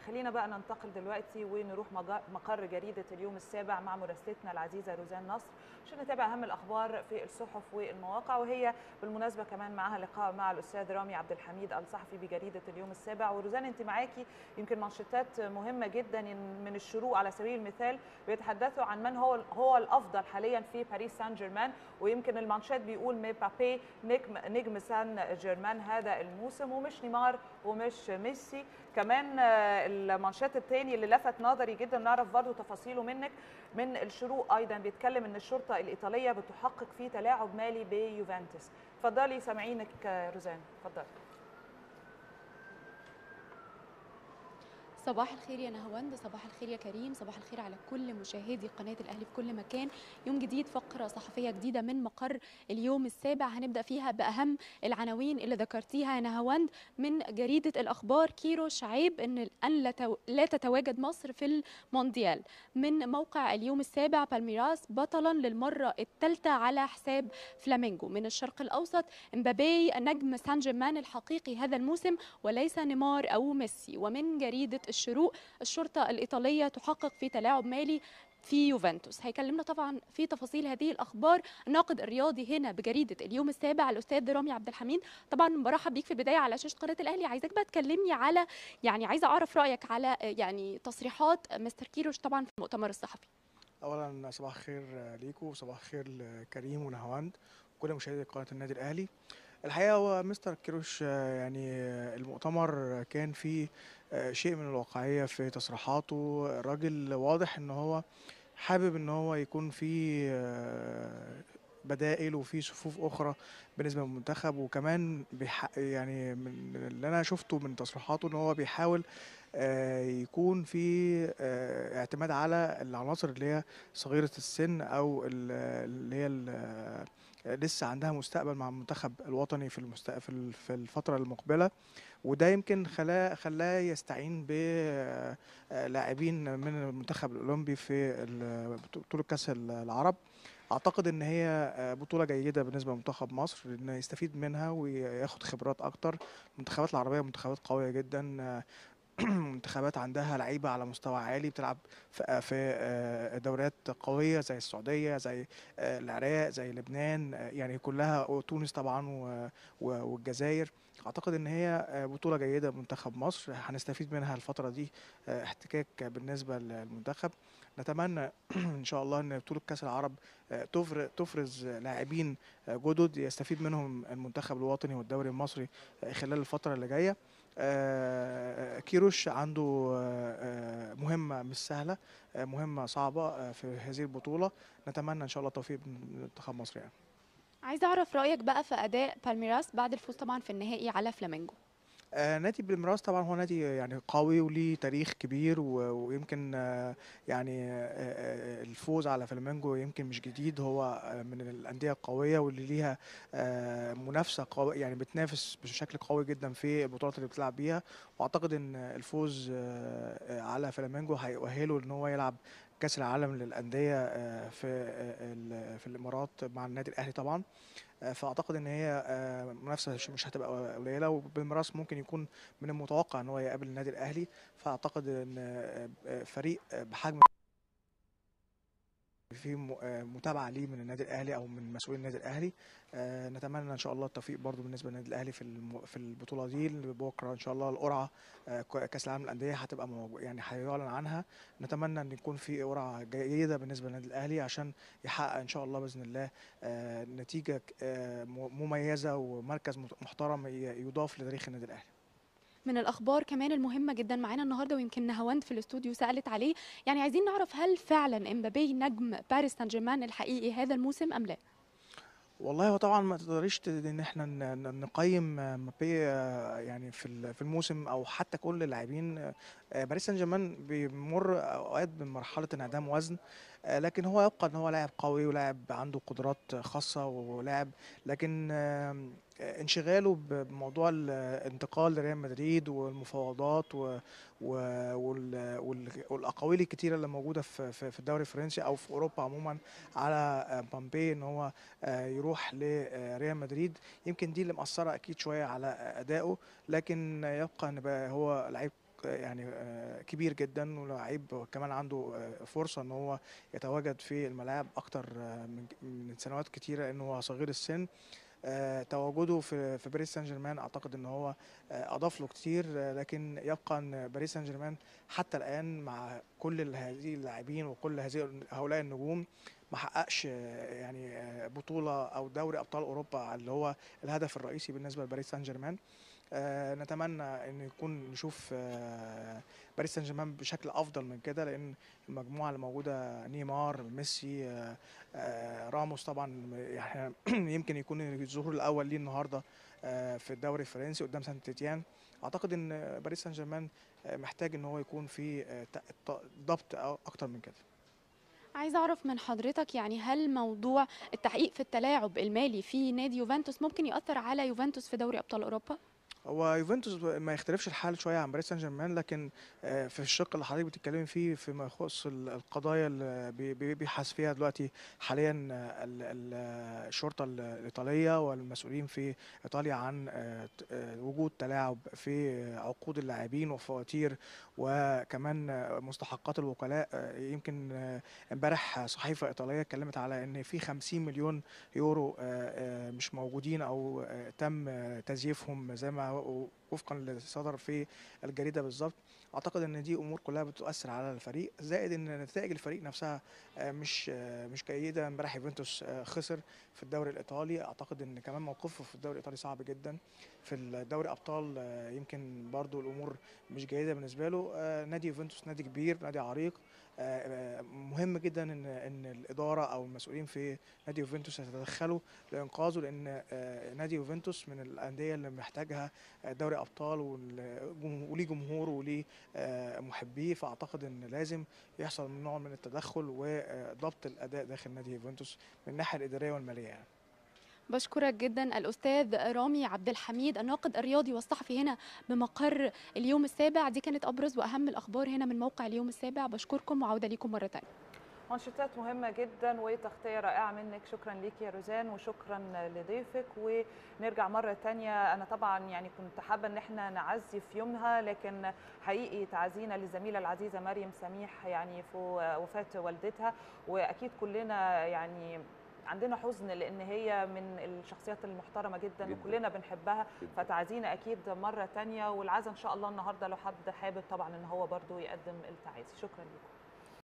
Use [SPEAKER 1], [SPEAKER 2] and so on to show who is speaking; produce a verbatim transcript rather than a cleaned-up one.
[SPEAKER 1] خلينا بقى ننتقل دلوقتي ونروح مقر جريدة اليوم السابع مع مراسلتنا العزيزة روزان نصر عشان نتابع أهم الأخبار في الصحف والمواقع، وهي بالمناسبة كمان معها لقاء مع الأستاذ رامي عبد الحميد الصحفي بجريدة اليوم السابع. وروزان أنت معاكي يمكن منشطات مهمة جدا من الشروق على سبيل المثال بيتحدثوا عن من هو هو الأفضل حاليا في باريس سان جيرمان، ويمكن المانشات بيقول مبابي نجم نجم سان جيرمان هذا الموسم ومش نيمار ومش ميسي. كمان المانشات الثاني اللي لفت نظري جدا نعرف برضو تفاصيله منك من الشروق ايضا بيتكلم ان الشرطه الايطاليه بتحقق في تلاعب مالي بيوفنتوس. اتفضلي سامعينك روزان، اتفضلي.
[SPEAKER 2] صباح الخير يا نهاوند، صباح الخير يا كريم، صباح الخير على كل مشاهدي قناة الأهلي في كل مكان. يوم جديد، فقرة صحفية جديدة من مقر اليوم السابع، هنبدأ فيها بأهم العناوين اللي ذكرتيها يا نهاوند من جريدة الأخبار. كيروش عيب أن أن لا تتواجد مصر في المونديال. من موقع اليوم السابع، بالميراس بطلا للمرة الثالثة على حساب فلامينجو. من الشرق الأوسط، امبابي نجم سان جيرمان الحقيقي هذا الموسم وليس نيمار أو ميسي. ومن جريدة الشروق، الشرطة الإيطالية تحقق في تلاعب مالي في يوفنتوس. هيكلمنا طبعا في تفاصيل هذه الأخبار الناقد الرياضي هنا بجريدة اليوم السابع الأستاذ رامي عبد الحميد. طبعا برحب بيك في البداية على شاشة قناة الأهلي. عايزك بقى تكلمني على يعني عايزة أعرف رأيك على يعني تصريحات مستر كيروش طبعا في المؤتمر الصحفي.
[SPEAKER 3] أولا صباح الخير ليكم وصباح الخير لكريم ونهاوند وكل مشاهدي قناة النادي الأهلي. الحقيقة هو مستر كيروش يعني المؤتمر كان فيه شيء من الواقعية في تصريحاته. الراجل واضح ان هو حابب ان هو يكون في بدائل وفي صفوف اخرى بالنسبه للمنتخب، وكمان يعني من اللي انا شفته من تصريحاته ان هو بيحاول يكون في اعتماد على العناصر اللي هي صغيره السن او اللي هي لسه عندها مستقبل مع المنتخب الوطني في المستقبل في الفتره المقبله، وده يمكن خلاه خلاه يستعين بلاعبين من المنتخب الاولمبي في بطوله كاس العرب. اعتقد ان هي بطوله جيده بالنسبه لمنتخب مصر انه يستفيد منها وياخد خبرات اكتر. المنتخبات العربيه منتخبات قويه جدا، منتخبات عندها لعيبه على مستوى عالي بتلعب في دوريات قويه زي السعوديه زي العراق زي لبنان، يعني كلها تونس طبعا والجزائر. اعتقد ان هي بطوله جيده بمنتخب مصر هنستفيد منها الفتره دي، احتكاك بالنسبه للمنتخب. نتمنى ان شاء الله ان بطوله كاس العرب تفرز لاعبين جدد يستفيد منهم المنتخب الوطني والدوري المصري خلال الفتره اللي جايه. كيروش عنده مهمة مش سهلة، مهمة صعبة في هذه البطولة. نتمنى إن شاء الله التوفيق لمنتخب مصر. يعني
[SPEAKER 2] عايزة أعرف رأيك بقى في أداء بالميراس بعد الفوز طبعا في النهائي على فلامينجو.
[SPEAKER 3] آه نادي بالميراس طبعا هو نادي يعني قوي وليه تاريخ كبير، ويمكن آه يعني آه الفوز على فلامينجو يمكن مش جديد، هو من الأندية القوية واللي ليها منافسة قوية، يعني بتنافس بشكل قوي جدا في البطولات اللي بتلعب بيها. واعتقد ان الفوز على فلامينجو هيؤهله ان هو يلعب كأس العالم للأندية في في الإمارات مع النادي الأهلي طبعا. فاعتقد ان هي منافسه مش هتبقى قليله، وبالميراس ممكن يكون من المتوقع ان هو يقابل النادي الاهلي. فاعتقد ان فريق بحجم في متابعه ليه من النادي الاهلي او من مسؤولين النادي الاهلي. نتمنى ان شاء الله التوفيق برضو بالنسبه للنادي الاهلي في في البطوله دي اللي بكره ان شاء الله. القرعه كاس العالم للانديه هتبقى يعني هيعلن عنها. نتمنى ان يكون في قرعه جيده بالنسبه للنادي الاهلي عشان يحقق ان شاء الله باذن الله نتيجه مميزه ومركز محترم يضاف لتاريخ النادي الاهلي.
[SPEAKER 2] من الاخبار كمان المهمه جدا معانا النهارده ويمكن نهاوند في الاستوديو سالت عليه، يعني عايزين نعرف هل فعلا امبابي نجم باريس سان جيرمان الحقيقي هذا الموسم ام لا؟
[SPEAKER 3] والله هو طبعا ما تقدريش ان احنا نقيم مبابي يعني في في الموسم او حتى كل اللاعبين. باريس سان جيرمان بيمر اوقات بمرحله انعدام وزن، لكن هو يبقى ان هو لاعب قوي ولاعب عنده قدرات خاصه ولاعب، لكن انشغاله بموضوع الانتقال لريال مدريد والمفاوضات والاقاويل الكتيره اللي موجوده في في الدوري الفرنسي او في اوروبا عموما على مبابي ان هو يروح لريال مدريد، يمكن دي اللي مأثره اكيد شويه على ادائه. لكن يبقى ان هو لعيب يعني كبير جدا، ولاعيب كمان عنده فرصه ان هو يتواجد في الملاعب اكتر من من سنوات كتيره لانه هو صغير السن. آه، تواجده في في باريس سان جيرمان اعتقد ان هو آه، اضاف له كتير، آه، لكن يبقى ان باريس سان جيرمان حتى الان مع كل هذه اللاعبين وكل هذه هؤلاء النجوم ما حققش آه، يعني آه، بطوله او دوري ابطال اوروبا اللي هو الهدف الرئيسي بالنسبه لباريس سان جيرمان. آه، نتمنى ان يكون نشوف آه، باريس سان جيرمان بشكل افضل من كده، لان المجموعه اللي موجوده نيمار، ميسي، آه، آه، راموس طبعا يعني يمكن يكون الظهور الاول ليه النهارده آه، في الدوري الفرنسي قدام سان تيتيان. اعتقد ان باريس سان جيرمان آه، محتاج ان هو يكون في آه، ت- ت- ضبط أو- اكتر من كده.
[SPEAKER 2] عايزة أعرف من حضرتك يعني هل موضوع التحقيق في التلاعب المالي في نادي يوفنتوس ممكن يأثر على يوفنتوس في دوري أبطال أوروبا؟
[SPEAKER 3] هو يوفنتوس ما يختلفش الحال شويه عن باريس سان جيرمان، لكن آه، في الشق اللي حضرتك بتتكلمي فيه فيما يخص ال- القضايا اللي بي- بي- بيبحث فيها دلوقتي حاليا آه، ال- ال- الشرطه ال- الايطاليه والمسؤولين في ايطاليا عن آه، ت- آه، وجود تلاعب في عقود اللاعبين وفواتير وكمان آه، مستحقات الوكلاء. آه، يمكن آه، امبارح صحيفه ايطاليه اتكلمت على ان في خمسين مليون يورو آه، آه، مش موجودين او آه، تم آه، تزييفهم زي ما وفقا اللي صدر في الجريده بالظبط. اعتقد ان دي امور كلها بتؤثر على الفريق، زائد ان نتائج الفريق نفسها آه، مش آه، مش جيده. امبارح يوفنتوس آه، خسر في الدوري الايطالي. اعتقد ان كمان موقفه في الدوري الايطالي صعب جدا. في الدوري ابطال آه، يمكن برضو الامور مش جيده بالنسبه له. آه، نادي يوفنتوس نادي كبير، نادي عريق. آه، آه، مهم جدا ان ان الاداره او المسؤولين في نادي يوفنتوس يتدخلوا لانقاذه، لان آه، نادي يوفنتوس من الانديه اللي محتاجها دوري ابطال وال- وليه جمهور وليه آه، محبيه. فاعتقد ان لازم يحصل نوع من التدخل وضبط الاداء داخل نادي يوفنتوس من الناحيه الاداريه والماليه يعني.
[SPEAKER 2] بشكرك جدا الأستاذ رامي عبد الحميد الناقد الرياضي والصحفي هنا بمقر اليوم السابع. دي كانت أبرز وأهم الأخبار هنا من موقع اليوم السابع. بشكركم وعودة لكم مرة تانية.
[SPEAKER 1] منشطات مهمة جدا وتغطية رائعة منك، شكرا ليك يا روزان وشكرا لضيفك. ونرجع مرة تانية، أنا طبعا يعني كنت حابة إن احنا نعزي في يومها، لكن حقيقي تعزينا للزميلة العزيزة مريم سميح يعني في وفاة والدتها، وأكيد كلنا يعني عندنا حزن لأن هي من الشخصيات المحترمة جدا, جداً. وكلنا بنحبها جداً. فتعزينا أكيد مرة تانية، والعزا إن شاء الله النهاردة لو حد حابب طبعا إن هو برضو يقدم التعازي. شكرا لكم.